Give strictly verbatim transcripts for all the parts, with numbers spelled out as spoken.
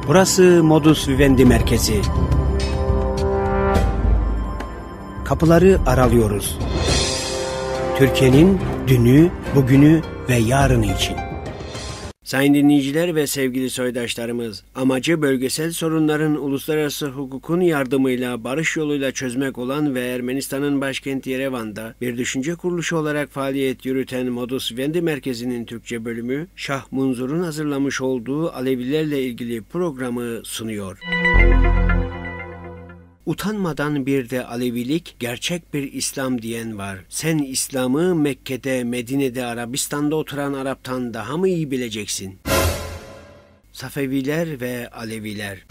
Burası Modus Vivendi merkezi. Kapıları aralıyoruz. Türkiye'nin dünü, bugünü ve yarını için. Sayın dinleyiciler ve sevgili soydaşlarımız, amacı bölgesel sorunların uluslararası hukukun yardımıyla barış yoluyla çözmek olan ve Ermenistan'ın başkenti Yerevan'da bir düşünce kuruluşu olarak faaliyet yürüten Modus Vivendi merkezinin Türkçe bölümü, Şah Munzur'un hazırlamış olduğu Alevilerle ilgili programı sunuyor. Utanmadan bir de Alevilik, gerçek bir İslam diyen var. Sen İslam'ı Mekke'de, Medine'de, Arabistan'da oturan Arap'tan daha mı iyi bileceksin? Safeviler ve Aleviler.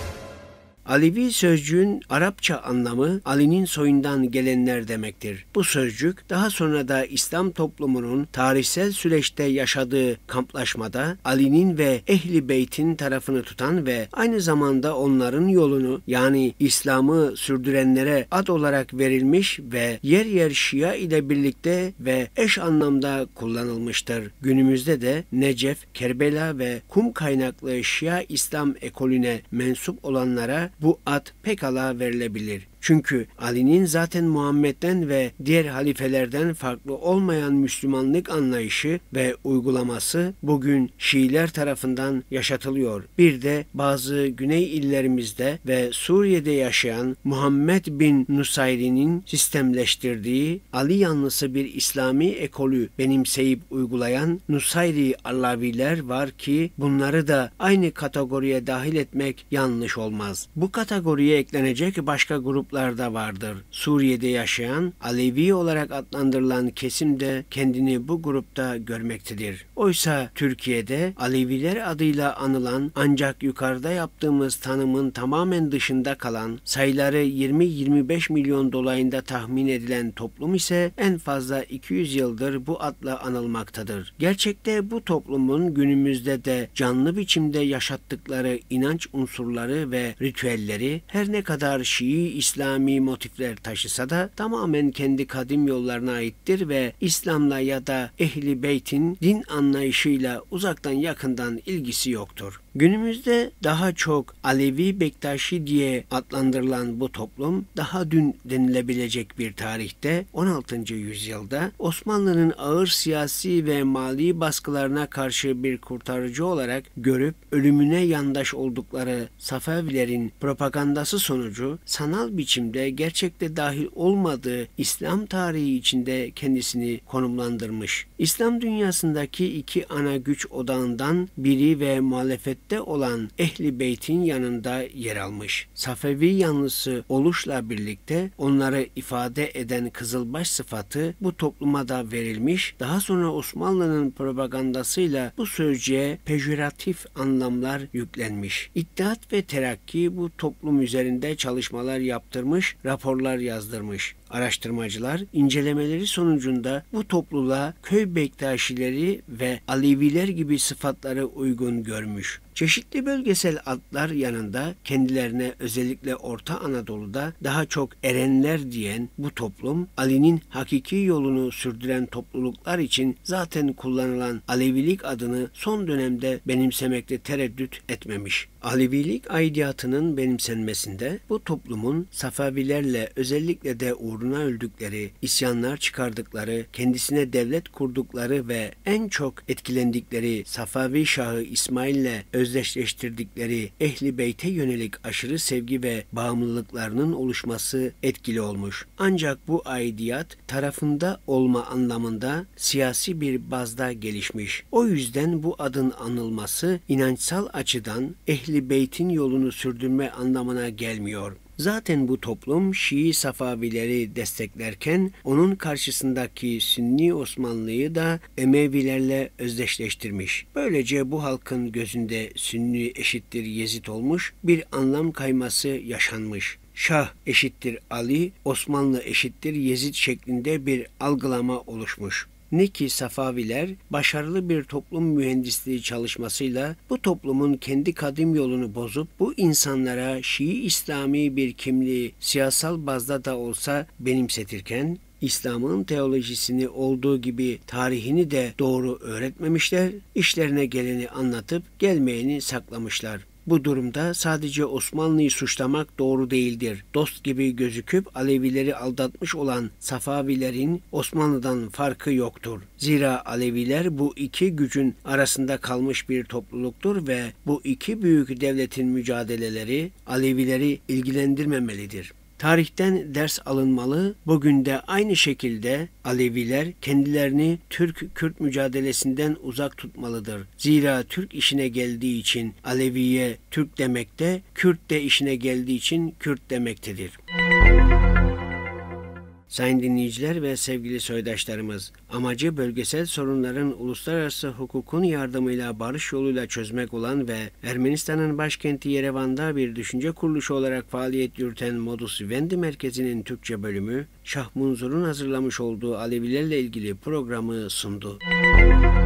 Alevi sözcüğün Arapça anlamı Ali'nin soyundan gelenler demektir. Bu sözcük daha sonra da İslam toplumunun tarihsel süreçte yaşadığı kamplaşmada Ali'nin ve Ehli Beyt'in tarafını tutan ve aynı zamanda onların yolunu yani İslam'ı sürdürenlere ad olarak verilmiş ve yer yer Şia ile birlikte ve eş anlamda kullanılmıştır. Günümüzde de Necef, Kerbela ve Kum kaynaklı Şia İslam ekolüne mensup olanlara bu ad pekala verilebilir. Çünkü Ali'nin zaten Muhammed'den ve diğer halifelerden farklı olmayan Müslümanlık anlayışı ve uygulaması bugün Şiiler tarafından yaşatılıyor. Bir de bazı güney illerimizde ve Suriye'de yaşayan Muhammed bin Nusayri'nin sistemleştirdiği Ali yanlısı bir İslami ekolü benimseyip uygulayan Nusayri Alaviler var ki bunları da aynı kategoriye dahil etmek yanlış olmaz. Bu kategoriye eklenecek başka grup da vardır. Suriye'de yaşayan Alevi olarak adlandırılan kesim de kendini bu grupta görmektedir. Oysa Türkiye'de Aleviler adıyla anılan ancak yukarıda yaptığımız tanımın tamamen dışında kalan sayıları yirmi yirmi beş milyon dolayında tahmin edilen toplum ise en fazla iki yüz yıldır bu adla anılmaktadır. Gerçekte bu toplumun günümüzde de canlı biçimde yaşattıkları inanç unsurları ve ritüelleri her ne kadar Şii İslam İslami motifler taşısa da tamamen kendi kadim yollarına aittir ve İslam'la ya da Ehli Beyt'in din anlayışıyla uzaktan yakından ilgisi yoktur. Günümüzde daha çok Alevi Bektaşi diye adlandırılan bu toplum daha dün denilebilecek bir tarihte on altıncı yüzyılda Osmanlı'nın ağır siyasi ve mali baskılarına karşı bir kurtarıcı olarak görüp ölümüne yandaş oldukları Safevilerin propagandası sonucu sanal biçimde gerçekte dahil olmadığı İslam tarihi içinde kendisini konumlandırmış. İslam dünyasındaki iki ana güç odağından biri ve muhalefet olan Ehli Beyt'in yanında yer almış. Safevi yanlısı oluşla birlikte onları ifade eden Kızılbaş sıfatı bu topluma da verilmiş. Daha sonra Osmanlı'nın propagandasıyla bu sözcüğe pejoratif anlamlar yüklenmiş. İttihat ve Terakki bu toplum üzerinde çalışmalar yaptırmış, raporlar yazdırmış. Araştırmacılar incelemeleri sonucunda bu topluluğa köy bektaşileri ve Aleviler gibi sıfatları uygun görmüş. Çeşitli bölgesel adlar yanında kendilerine özellikle Orta Anadolu'da daha çok erenler diyen bu toplum Ali'nin hakiki yolunu sürdüren topluluklar için zaten kullanılan Alevilik adını son dönemde benimsemekte tereddüt etmemiş. Alevilik aidiyatının benimsenmesinde bu toplumun Safevilerle özellikle de uğruna öldükleri, isyanlar çıkardıkları, kendisine devlet kurdukları ve en çok etkilendikleri Safevi Şahı İsmail'le özdeşleştirdikleri Ehli Beyt'e yönelik aşırı sevgi ve bağımlılıklarının oluşması etkili olmuş. Ancak bu aidiyat tarafında olma anlamında siyasi bir bazda gelişmiş. O yüzden bu adın anılması inançsal açıdan Ehli Beyt'in yolunu sürdürme anlamına gelmiyor. Zaten bu toplum Şii Safavileri desteklerken onun karşısındaki Sünni Osmanlı'yı da Emevilerle özdeşleştirmiş. Böylece bu halkın gözünde Sünni eşittir Yezid olmuş, bir anlam kayması yaşanmış. Şah eşittir Ali, Osmanlı eşittir Yezid şeklinde bir algılama oluşmuş. Ne ki Safaviler başarılı bir toplum mühendisliği çalışmasıyla bu toplumun kendi kadim yolunu bozup bu insanlara Şii İslami bir kimliği siyasal bazda da olsa benimsetirken İslam'ın teolojisini olduğu gibi tarihini de doğru öğretmemişler, işlerine geleni anlatıp gelmeyeni saklamışlar. Bu durumda sadece Osmanlı'yı suçlamak doğru değildir. Dost gibi gözüküp Alevileri aldatmış olan Safavilerin Osmanlı'dan farkı yoktur. Zira Aleviler bu iki gücün arasında kalmış bir topluluktur ve bu iki büyük devletin mücadeleleri Alevileri ilgilendirmemelidir. Tarihten ders alınmalı. Bugün de aynı şekilde Aleviler kendilerini Türk-Kürt mücadelesinden uzak tutmalıdır. Zira Türk işine geldiği için Aleviye Türk demekte, Kürt de işine geldiği için Kürt demektedir. Sayın dinleyiciler ve sevgili soydaşlarımız, amacı bölgesel sorunların uluslararası hukukun yardımıyla barış yoluyla çözmek olan ve Ermenistan'ın başkenti Yerevan'da bir düşünce kuruluşu olarak faaliyet yürüten Modus Vivendi Merkezi'nin Türkçe bölümü, Şah Munzur'un hazırlamış olduğu Alevilerle ilgili programı sundu.